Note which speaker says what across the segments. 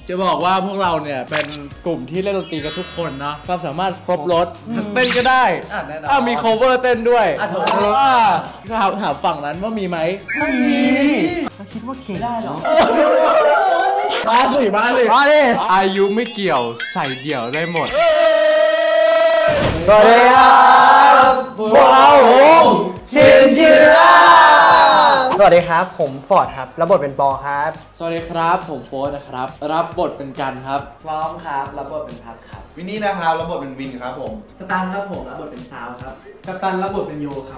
Speaker 1: จะบอกว่าพวกเราเนี่ยเป็นกลุ่มที่เล่นดนตรีกันทุกคนเนาะความสามารถครบรถเต้นก็ได้มี cover เต้นด้วยถามฝั่งนั้นว่ามีไหม
Speaker 2: ไม่มีเราคิดว่าเก่งได้หรอ
Speaker 1: มาสิอายุไม่เกี่ยวใส่เดี่ยวได้หมด
Speaker 2: สวัสดีครับพวกเราชินชิล่าสวัสดีครับผมฟอร์ดครับรับบทเป็นปอครับ
Speaker 1: สวัสดีครับผมโฟร์นะครับรับบทเป็นกันครับ
Speaker 3: พร้อมครับรับบทเป็นพัดครับ
Speaker 4: วินนี่นะครับรับบทเป็นวินครับผม
Speaker 3: สตันครับผมรับบทเป็นซาวครับกัปตันรับบทเป็นโยครับ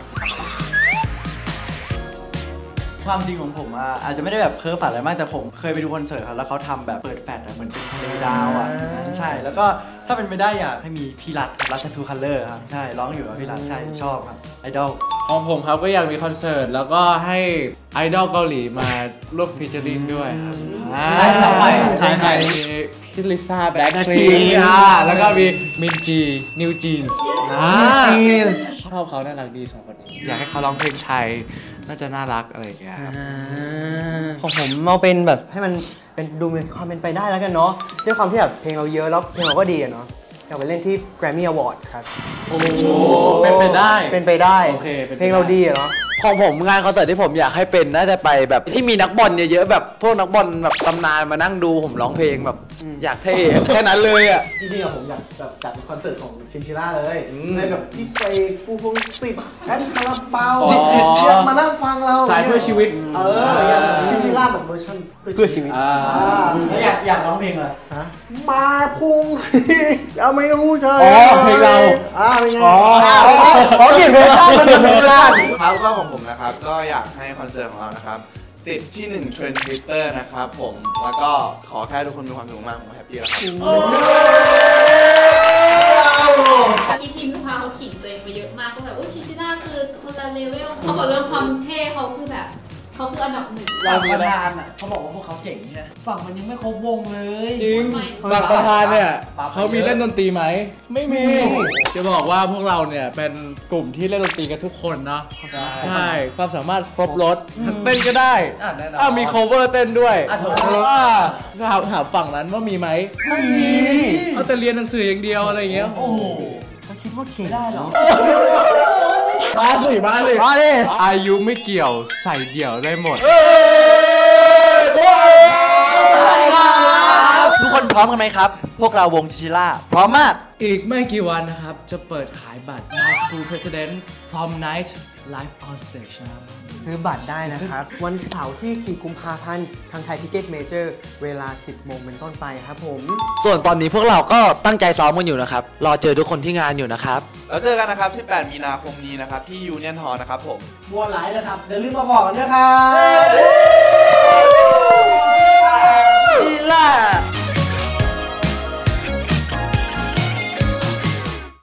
Speaker 3: ความจริงของผมอาจจะไม่ได้แบบเพ้อฝันอะไรมากแต่ผมเคยไปดูคอนเสิร์ตครับแล้วเขาทำแบบเปิดแฟลชเหมือนเป็นทะเลดาวใช่แล้วก็ถ้าเป็นไปได้อยากให้มีพี่รัฐทูคัลเลอร์ครับใช่ร้องอยู่กับพี่รัฐใช่ชอบครับไอดอล
Speaker 1: ของผมครับก็อยากมีคอนเสิร์ตแล้วก็ให้ไอดอลเกาหลีมาร่วมฟีเจอริ่งด้วยครับใครพี่ลิซ่าแบล็คพิงค์แล้วก็มีมินจีนิวจีนชอบเขาน่ารักดี2 คนนี้อยากให้เขาร้องเพลงไทยน่าจะน่ารักอะไรอย่างเงี้ย
Speaker 2: ของผมเอาเป็นแบบให้มันเป็นดูมีความเป็นไปได้แล้วกันเนาะด้วยความที่แบบเพลงเราเยอะแล้วเพลงเราก็ดีเนาะอยากไปเล่นที่ Grammy Awards ครับ
Speaker 1: โอ้เป็นไปได้
Speaker 2: เพลงเราดีเนาะ
Speaker 5: ของผมงานคอนเสิร์ตที่ผมอยากให้เป็นน่าจะไปแบบที่มีนักบอลเยอะๆแบบพวกนักบอลแบบตำนานมานั่งดูผมร้องเพลงแบบอยากเท่แค่นั้นเลยอ่ะ
Speaker 3: จริงๆผมอยากจัดคอนเสิร์ตของชินชิล่าเลยในแบบพี่เซปูพงศิษฐ์แอชคาราเปาเชียร์มานั่งฟังเรา
Speaker 1: สายเพื่อชีวิต
Speaker 3: ชินชิล่าแบบเวอร์ชัน
Speaker 2: เพื่อชีวิต
Speaker 3: แล้วอยากร้องเพลงอะไรมาพุ่งเอาไม่รู้ใช่
Speaker 1: เพลงเรา
Speaker 3: เป็นไง
Speaker 2: เขาเขียนเวอร์ชันมันเป็นเพลง
Speaker 4: ครับก็ของผมนะครับก็อยากให้คอนเสิร์ตของเรานะครับติดที่1เทรนด์ Twitter นะครับผมแล้วก็ขอแค่ทุกคนมีความสุขมากผมแฮปปี้แล้วครับ
Speaker 6: อีพีลูกค้าเขาขิงตัวเองไปเยอะมากก็แบบโอ้ชิชิน่าคือคนละเลเวลเขาบอกเรื่องความเท่เขาคือแบบเขาคืออันดับ1
Speaker 3: เราประธานเขาบอกว่าพวกเขาเจ๋งใช่ฝั่งมันยังไม่ครบวงเลย
Speaker 1: จริงฝั่งประธานเนี่ยเขามีเล่นดนตรีไหมไม่มีจะบอกว่าพวกเราเนี่ยเป็นกลุ่มที่เล่นดนตรีกันทุกคนเนาะใช่ความสามารถครบรถเต้นก็ได้มี cover เต้นด้วยถามฝั่งนั้นว่ามีไหม
Speaker 2: ไม่มี
Speaker 1: เขาแต่เรียนหนังสืออย่างเดียวอะไรอย่างเงี้ย
Speaker 3: โอ้
Speaker 2: เราคิดว่าเก่งได้หรอ
Speaker 1: มาสิอายุไม่เกี่ยวใส่เดี่ยวได้หมด
Speaker 3: ทุกคนพร้อมกันไหมครับพวกเราวงชิชิล่าพร้อมมาก
Speaker 1: อีกไม่กี่วันนะครับจะเปิดขายบัตร My School President Prom Night Live on Stage
Speaker 2: ซื้อบัตรได้นะครับวันเสาร์ที่4 กุมภาพันธ์ทางไทยทิเก็ตเมเจอร์เวลา 10 โมงเป็นต้นไปครับผม
Speaker 5: ส่วนตอนนี้พวกเราก็ตั้งใจซ้อมกันอยู่นะครับรอเจอทุกคนที่งานอยู่นะครับ
Speaker 4: แล้วเจอกันนะครับ18 มีนาคมนี้นะครับที่ยูเนียนฮอลล์นะครับผม
Speaker 3: บัวไหลนะครับอย่าลืมมาบอกกันด้วยครับ